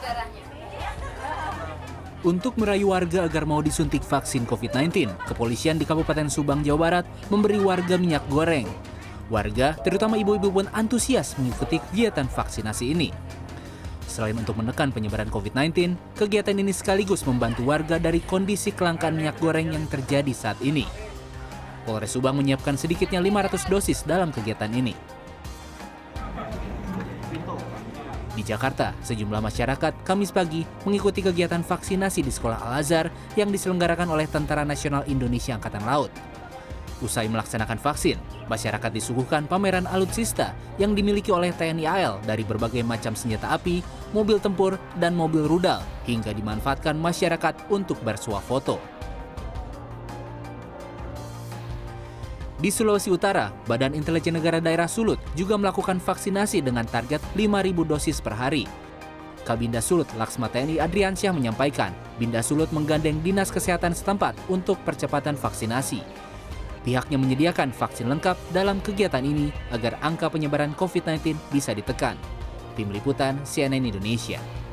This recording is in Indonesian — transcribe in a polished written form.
Untuk merayu warga agar mau disuntik vaksin COVID-19, kepolisian di Kabupaten Subang, Jawa Barat memberi warga minyak goreng. Warga, terutama ibu-ibu pun antusias mengikuti kegiatan vaksinasi ini. Selain untuk menekan penyebaran COVID-19, kegiatan ini sekaligus membantu warga dari kondisi kelangkaan minyak goreng yang terjadi saat ini. Polres Subang menyiapkan sedikitnya 500 dosis dalam kegiatan ini. Di Jakarta, sejumlah masyarakat Kamis pagi mengikuti kegiatan vaksinasi di Sekolah Al-Azhar yang diselenggarakan oleh Tentara Nasional Indonesia Angkatan Laut. Usai melaksanakan vaksin, masyarakat disuguhkan pameran alutsista yang dimiliki oleh TNI AL dari berbagai macam senjata api, mobil tempur, dan mobil rudal hingga dimanfaatkan masyarakat untuk bersuah foto. Di Sulawesi Utara, Badan Intelijen Negara Daerah Sulut juga melakukan vaksinasi dengan target 5.000 dosis per hari. Kabinda Sulut Laksma TNI Adriansyah menyampaikan, Binda Sulut menggandeng Dinas Kesehatan setempat untuk percepatan vaksinasi. Pihaknya menyediakan vaksin lengkap dalam kegiatan ini agar angka penyebaran COVID-19 bisa ditekan. Tim Liputan CNN Indonesia.